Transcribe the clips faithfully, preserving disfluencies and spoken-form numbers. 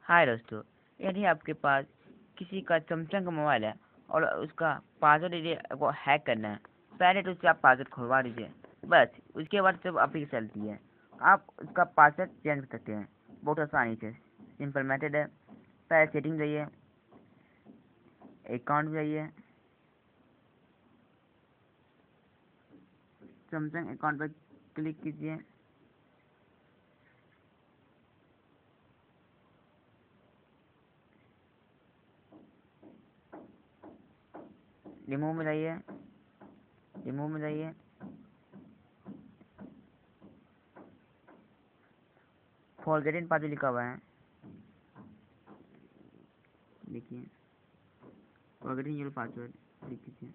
हाय दोस्तों, यदि आपके पास किसी का सैमसंग का मोबाइल है और उसका पासवर्ड यदि आपको हैक करना है, पहले तो उससे आप पासवर्ड खुलवा दीजिए। बस उसके बाद सब एप्लीकेशन चलती है। आप उसका पासवर्ड चेंज कर सकते हैं बहुत आसानी से। सिंपल मेथड है। पहले सेटिंग जाइए, अकाउंट जाइए, सैमसंग अकाउंट पर क्लिक कीजिए। रिमूव में जाइए, रिमूव में जाइए, फॉरगेटिंग पासवर्ड लिखा हुआ है, देखिए फॉरगेटिंग योर पासवर्ड लिख कीजिए।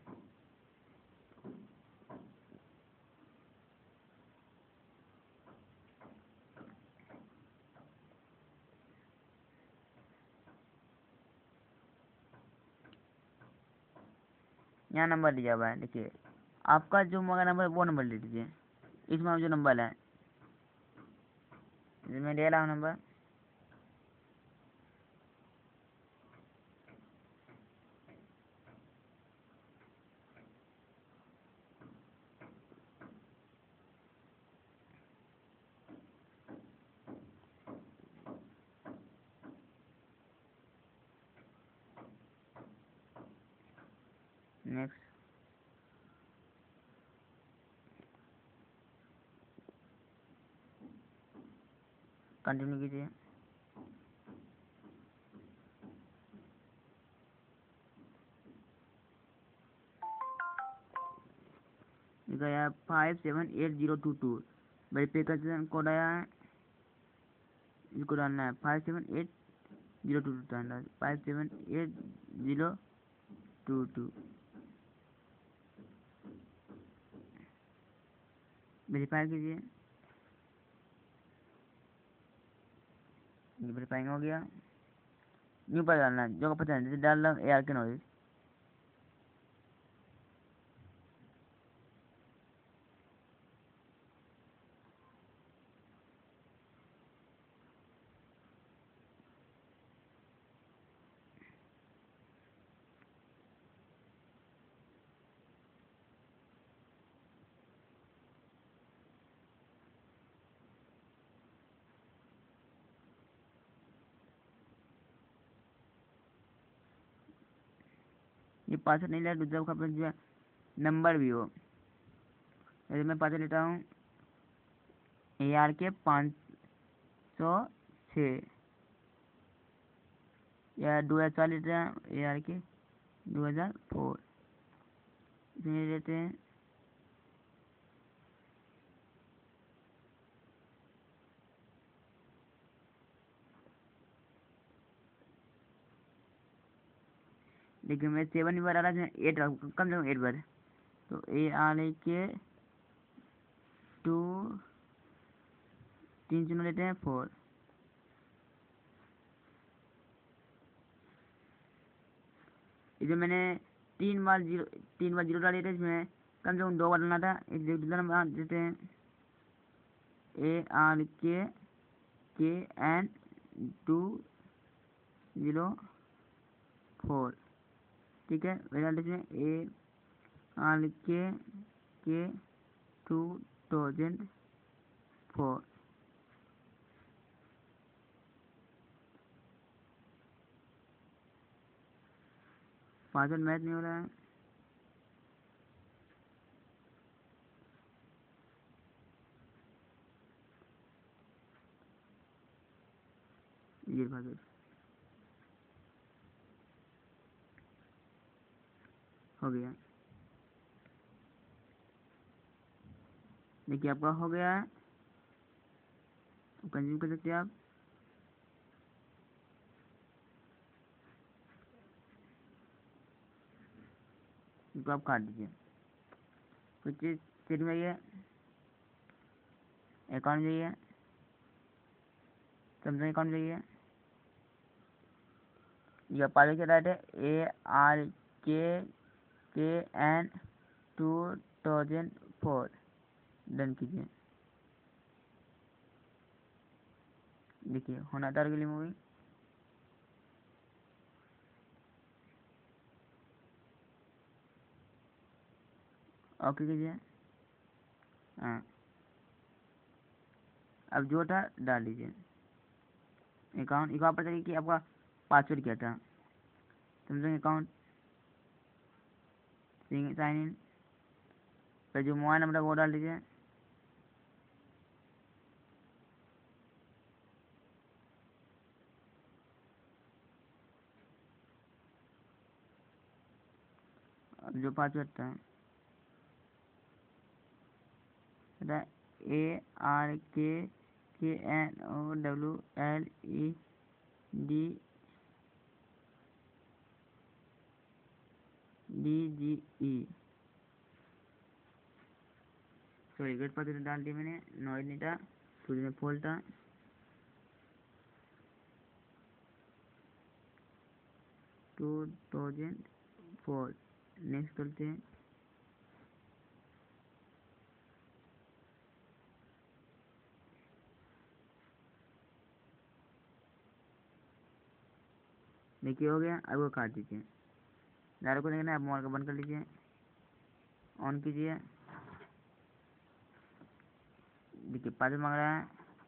यहाँ नंबर दिया हुआ है, देखिए आपका जो मोबाइल नंबर है वो नंबर ले लीजिए। इसमें जो नंबर है, मैं ले रहा हूँ नंबर। नेक्स्ट, कंटिन्यू कीजिए। गया five seven eight zero two two verification code आया है, इसको डालना है। Five seven eight zero two two डालना है, five seven eight zero two two verify कीजिए। वेरीफाइंग हो गया। न्यू पर डालना है, जो पता है डाल रहा हूँ ए आर के नॉलेज। ये पासवर्ड नहीं लिया, दूसरा का जो है नंबर भी हो। जैसे मैं पासवर्ड लेता हूँ ए आर के पाँच सौ छः, या दो हज़ार चार लेते हैं ए आर के दो हज़ार फोर, इसमें लेते हैं। देखिए मैं सेवन बार आ रहा है, एट कम से कम एट बार। तो ए आर के टू तीन चुनो लेते हैं फोर। इसमें मैंने तीन बार जीरो तीन बार जीरो डाले थे, इसमें कम से कम दो बार डालना था। इस दूसरा नंबर देते हैं ए R K K N to zero four, ठीक है। रिजल्ट इसमें ए R K K two thousand four. Password match नहीं हो रहा है। ये पासवर्ड हो गया, देखिए आपका हो गया है। कंज्यूम कर सकते हैं आप। इसको आप काट दीजिए। कुछ चीज़ सेटिंग जाइए, अकाउंट जाइए, सैमसंग अकाउंट जाइए। यह पासवर्ड क्या राइट है, ए R K K N two thousand four, done कीजिए। देखिए होना था के लिए मूवी। ओके कीजिए। हाँ, अब जो था डाल दीजिए अकाउंट। एक पर चाहिए कि आपका पासवर्ड क्या था, सैमसंग अकाउंट साइन इन पर जो मोबाइल नंबर है वो डाल दीजिए। अब जो पासवर्ड था ए R K K N O W L E D D G E sorry get password डाल दिया मैंने। नॉइज नहीं था, कुछ में फॉल था। टू थाउजेंड फोर नेक्स्ट करते हैं। देखिए हो गया। अब वो काट दीजिए। डायरेक्ट को देखना है, आप मोबाइल को बंद कर लीजिए, ऑन कीजिए। देखिए पासवर्ड मांग रहा है।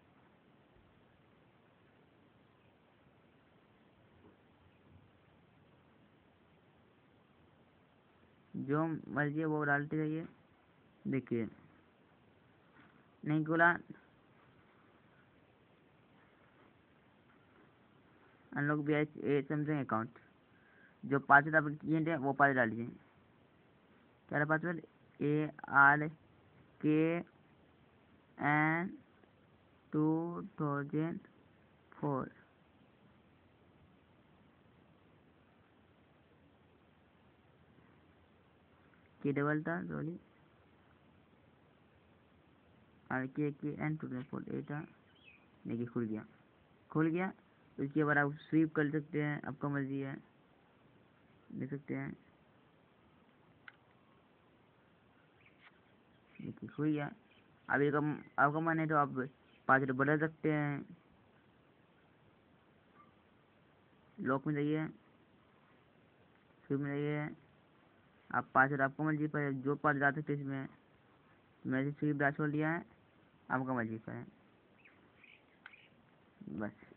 जो मर्जी है वो डालते जाइए। देखिए नहीं खोला। Unlock B H A Samsung account. जो पासवर्ड आप किए थे वो पासवर्ड डाल दीजिए। क्या password? A R K N two thousand four. K double था sorry, R K K N two thousand four A था। देखिए खुल गया, खुल गया। उसके बाद आप स्वीप कर सकते हैं, आपका मर्जी है, देख सकते हैं। देखिए खुल गया। अब एक आपका मन है तो आप पासवर्ड बदल सकते हैं। लॉक में जाइए, स्वीप में जाइए। आप पासवर्ड आपको मर्जी पर है, जो पासवर्ड डाल सकते हैं इसमें। मैंने स्वीप पासवर्ड लिया है, आपका मर्जी पर है बस।